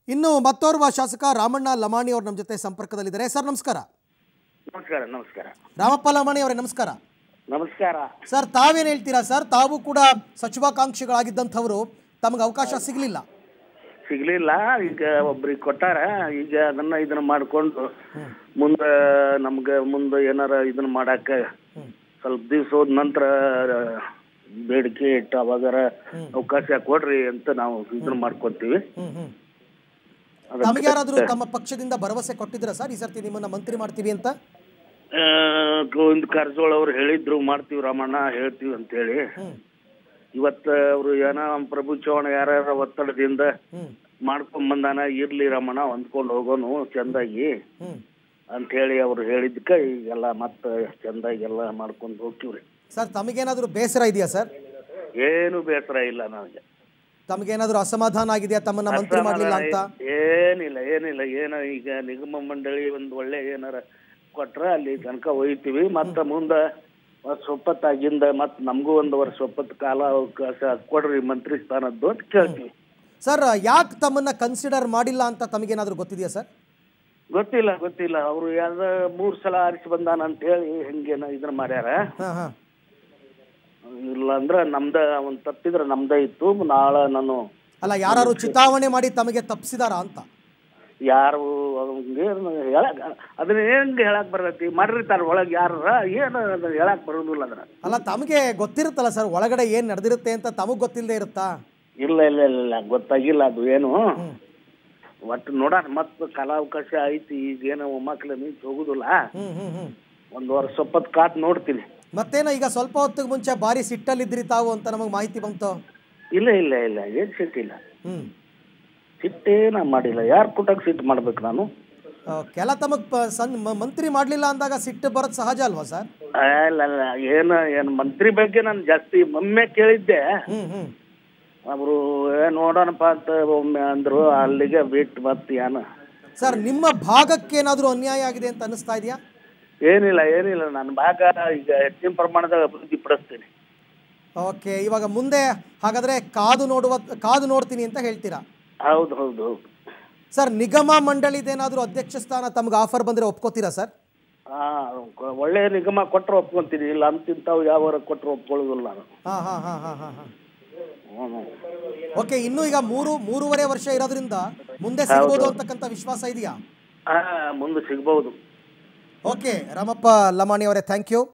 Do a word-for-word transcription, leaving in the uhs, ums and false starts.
ಇನ್ನು ಮತ್ತೋರ್ವ ಶಾಸಕ ರಾಮಣ್ಣ ಲಮಾಣಿ ಅವರು ನಮ್ಮ ಜೊತೆ ಸಂಪರ್ಕದಲ್ಲಿದ್ದಾರೆ. ಸರ್ ನಮಸ್ಕಾರ. ನಮಸ್ಕಾರ ನಮಸ್ಕಾರ ರಾಮಪ್ಪ ಲಮಾಣಿ ಅವರೇ ನಮಸ್ಕಾರ. ನಮಸ್ಕಾರ ಸರ್ ತಾವೇನು ಹೇಳ್ತೀರಾ ಸರ್? ತಾವು ಕೂಡ ಸಚಿವಾಕಾಂಕ್ಷಿಗಳಾಗಿದ್ದಂಥವರು, ತಮಗೆ ಅವಕಾಶ ಸಿಗಲಿಲ್ಲ ಸಿಗ್ಲಿಲ್ಲ ಈಗ ಒಬ್ರಿಗೆ ಕೊಟ್ಟಾರ. ಈಗ ಅದನ್ನ ಇದನ್ನ ಮಾಡ್ಕೊಂಡು ಮುಂದೆ ನಮ್ಗೆ ಮುಂದೆ ಏನಾರ ಇದನ್ನ ಮಾಡಾಕ ಸ್ವಲ್ಪ ದಿವಸ ಹೋದ ನಂತರ ಬೇಡಿಕೆ ಇಟ್ಟು ಅವಾಗಾರ ಅವಕಾಶ ಕೊಡ್ರಿ ಅಂತ ನಾವು ಇದನ್ನ ಮಾಡ್ಕೊಂತೀವಿ. ತಮಗೆ ಯಾರಾದರೂ ತಮ್ಮ ಪಕ್ಷದಿಂದ ಭರವಸೆ ಕೊಟ್ಟಿದ್ರ ಸರ್ ಈ ಸರ್ತಿ ನಿಮ್ಮನ್ನ ಮಂತ್ರಿ ಮಾಡ್ತೀವಿ ಅಂತ? ಗೋವಿಂದ ಕಾರಜೋಳ ಅವ್ರು ಹೇಳಿದ್ರು ಮಾಡ್ತೀವಿ ರಾಮಣ್ಣ ಹೇಳ್ತೀವಿ ಅಂತ ಹೇಳಿ. ಇವತ್ತ ಅವ್ರು ಏನೋ ಪ್ರಭು ಚೌಹಾಣ್ ಯಾರ್ಯಾರ ಒತ್ತಡದಿಂದ ಮಾಡ್ಕೊಂಡ್ ಬಂದಾನ, ಇರ್ಲಿ ರಮಣ ಹೊಂದ್ಕೊಂಡು ಹೋಗೋನು ಚಂದಾಗಿ ಅಂತ ಹೇಳಿ ಅವ್ರು ಹೇಳಿದ್ಕ ಈಗೆಲ್ಲ ಮತ್ತ ಚಂದಾಗಿ ಎಲ್ಲ ಮಾಡ್ಕೊಂಡು ಹೋಗ್ತೀವ್ರಿ. ಸರ್ ತಮಗೇನಾದ್ರೂ ಬೇಸರ ಇದೆಯಾ ಸರ್? ಏನು ಬೇಸರ ಇಲ್ಲ ನನಗೆ. ತಮಗೇನಾದ್ರೂ ಅಸಮಾಧಾನ ಆಗಿದೆಯಾ ತಮ್ಮನ್ನ ಮಂತ್ರಿ ಮಾಡ್ಲಿಲ್ಲ ಅಂತ? ಏನಿಲ್ಲ ಏನಿಲ್ಲ ಏನೋ ಈಗ ನಿಗಮ ಮಂಡಳಿ ಒಂದ್ ಒಳ್ಳೆ ಏನಾರ ಕೊಟ್ರ ಅಲ್ಲಿ ತನಕ ಒಯ್ತೀವಿ. ಮತ್ತ ಮುಂದ ವರ್ಷ ಒಪ್ಪತ್ತಾಗಿಂದ ಮತ್ ನಮಗೂ ಒಂದು ವರ್ಷ ಒಪ್ಪತ್ತು ಕಾಲ ಅವಕಾಶ ಕೊಡ್ರಿ ಮಂತ್ರಿ ಸ್ಥಾನದ್ದು ಅಂತ ಕೇಳ್ತೀವಿ. ಸರ್ ಯಾಕೆ ತಮ್ಮನ್ನ ಕನ್ಸಿಡರ್ ಮಾಡಿಲ್ಲ ಅಂತ ತಮಗೇನಾದ್ರೂ ಗೊತ್ತಿದೆಯಾ ಸರ್? ಗೊತ್ತಿಲ್ಲ ಗೊತ್ತಿಲ್ಲ ಅವ್ರು ಯಾವ್ದ ಮೂರ್ ಸಲ ಆರಿಸಿ ಬಂದಾನ ಅಂತ ಹೇಳಿ ಹೆಂಗೇನ ಇದನ್ನ ಮಾಡ್ಯಾರ. ಇಲ್ಲ ಅಂದ್ರ ನಮ್ದ ಒಂದ್ ತಪ್ಪಿದ್ರ ನಮ್ದ ಇತ್ತು. ನಾಳೆ ನಾನು ಅಲ್ಲ ಯಾರು ಚಿತಾವಣೆ ಮಾಡಿ ತಮಗೆ ತಪ್ಪಿಸಿದಾರ ಅಂತ? ಯಾರು ಹೇಳಕ್ ಅದನ್ನ ಹೆಂಗ್ ಹೇಳಕ್ ಬರ್ತೈತಿ? ಮಾಡಿರ್ತಾರ ಒಳಗ್ ಯಾರ ಏನು ಅದನ್ನ ಹೇಳಕ್ ಬರೋದಿಲ್ಲ ಅದನ್ನ. ಅಲ್ಲ ತಮಗೆ ಗೊತ್ತಿರುತ್ತಲ್ಲ ಸರ್ ಒಳಗಡೆ ಏನ್ ನಡೆದಿರುತ್ತೆ ಅಂತ, ತಮಗ್ ಗೊತ್ತಿಲ್ಲದೆ ಇರುತ್ತಾ? ಇಲ್ಲ ಇಲ್ಲ ಇಲ್ಲ ಗೊತ್ತಾಗಿಲ್ಲ ಅದು ಏನು. ಒಟ್ಟು ನೋಡೋಣ ಮತ್ತ ಕಾಲಾವಕಾಶ ಐತಿ. ಈಗೇನು ಒಮ್ಮಕ್ಳ ನಿಂತು ಹೋಗುದಿಲ್ಲ. ಒಂದ್ ವರ್ಷ ಒಪ್ಪತ್ ಕಾತ್ ನೋಡ್ತೀನಿ. ಮತ್ತೇನ ಈಗ ಸ್ವಲ್ಪ ಹೊತ್ತಿಗೆ ಮುಂಚೆ ಬಾರಿ ಸಿಟ್ಟಲ್ಲಿದ್ರಿ ತಾವು ಅಂತ ನಮಗ್ ಮಾಹಿತಿ ಬಂತು. ಇಲ್ಲ ಇಲ್ಲ ಇಲ್ಲ ಏನ್ ಸಿಟ್ಟಿಲ್ಲ. ಸಿಟ್ಟೇನ ಮಾಡಿಲ್ಲ. ಯಾರು ಕೊಟ್ಟಾಗ ಸಿಟ್ಟು ಮಾಡ್ಬೇಕು ನಾನು? ಕೆಲ ತಮಗ್ ಮಂತ್ರಿ ಮಾಡ್ಲಿಲ್ಲ ಅಂದಾಗ ಸಿಟ್ಟು ಬರೋದ್ ಸಹಜ ಅಲ್ವಾ ಸರ್? ಇಲ್ಲ ಇಲ್ಲ ಏನ ಏನ್ ಮಂತ್ರಿ ಬಗ್ಗೆ ನಾನು ಜಾಸ್ತಿ ಒಮ್ಮೆ ಕೇಳಿದ್ದೆ. ಅವರು ನೋಡೋಣಪ್ಪ ಅಂತ ಒಮ್ಮೆ ಅಂದ್ರು, ಅಲ್ಲಿಗೆ ಬಿಟ್ಟು ಮತ್ತೆ ಏನ. ಸರ್ ನಿಮ್ಮ ಭಾಗಕ್ಕೆ ಏನಾದ್ರು ಅನ್ಯಾಯ ಆಗಿದೆ ಅಂತ ಅನಿಸ್ತಾ ಇದೆಯಾ? ಏನಿಲ್ಲ ಏನಿಲ್ಲ ನನ್ನ ಭಾಗ ಈಗ ಹೆಚ್ಚಿನ ಪ್ರಮಾಣದಾಗ ಅಭಿವೃದ್ಧಿ ಪಡಿಸ್ತೀನಿ. ಓಕೆ, ಇವಾಗ ಮುಂದೆ ಹಾಗಾದ್ರೆ ಕಾದು ನೋಡುವ ಕಾದು ನೋಡ್ತೀನಿ ಅಂತ ಹೇಳ್ತೀರಾ? ಹೌದು ಹೌದು ಹೌದು. ಸರ್ ನಿಗಮ ಮಂಡಳಿದೇನಾದ್ರೂ ಅಧ್ಯಕ್ಷ ಸ್ಥಾನ ತಮ್ಗೆ ಆಫರ್ ಬಂದ್ರೆ ಒಪ್ಕೋತೀರಾ ಸರ್? ಹಾ ಒಳ್ಳೆ ನಿಗಮ ಕೊಟ್ಟರೆ ಒಪ್ಕೊಂತೀನಿ. ಇಲ್ಲ ಅಂತಿಂತಾವ್ ಯಾವ ಕೊಟ್ಟರು ಒಪ್ಕೊಳ್ಳೋದಿಲ್ಲ ನಾನು. ಹಾ ಹಾ ಹಾ ಹಾ ಹಾ ಹಾ ಓಕೆ, ಇನ್ನು ಈಗ ಮೂರು ಮೂರುವರೆ ವರ್ಷ ಇರೋದ್ರಿಂದ ಮುಂದೆ ಸಿಗಬಹುದು ಅಂತಕ್ಕಂಥ ವಿಶ್ವಾಸ ಇದೆಯಾ? ಹಾ ಮುಂದೆ ಸಿಗಬಹುದು. ಓಕೆ ರಾಮಪ್ಪ ಲಮಾಣಿ ಅವರೇ, ಥ್ಯಾಂಕ್ ಯು.